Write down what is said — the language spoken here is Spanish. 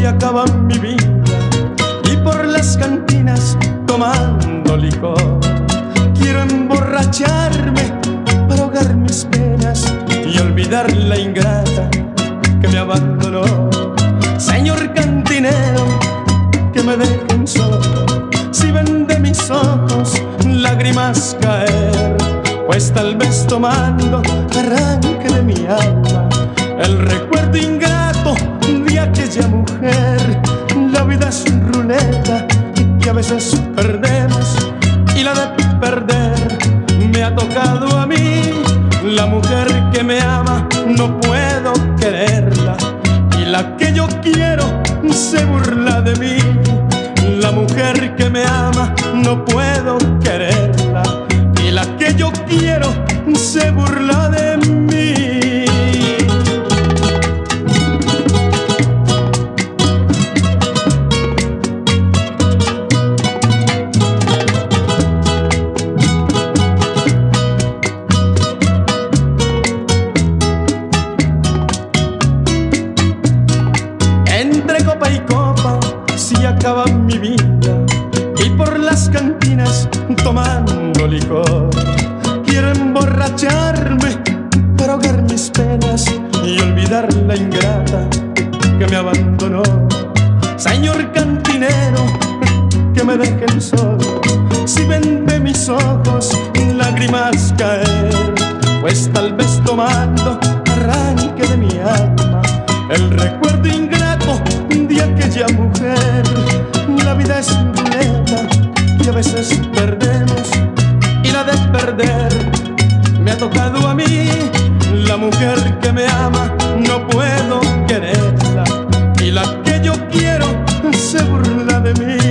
si acaba mi vida y por las cantinas tomando licor. Quiero emborracharme para ahogar mis penas y olvidar la ingrata que me abandonó. Señor cantinero, que me dejen solo, si ven de mis ojos lágrimas caer, pues tal vez tomando arranque de mi alma el recuerdo ingrato de aquella mujer. La vida es ruleta que a veces perdemos, y la de perder me ha tocado a mí. La mujer que me ama no puedo quererla, y la que yo quiero se burla de mí. La mujer que me ama no puedo quererla, y la que yo quiero se burla de mí. Entre copa y copa si acaba mi vida y por las cantinas tomando licor. Quiero emborracharme para ahogar mis penas y olvidar la ingrata que me abandonó. Señor cantinero, que me dejen solo, si ven de mis ojos lágrimas caer, pues tal vez tomando arranque de mi alma el recuerdo ingrato de aquella mujer. La vida es ruleta y a veces perdemos, y la de perder me ha tocado a mí. La mujer que me ama no puedo quererla, y la que yo quiero se burla de mí.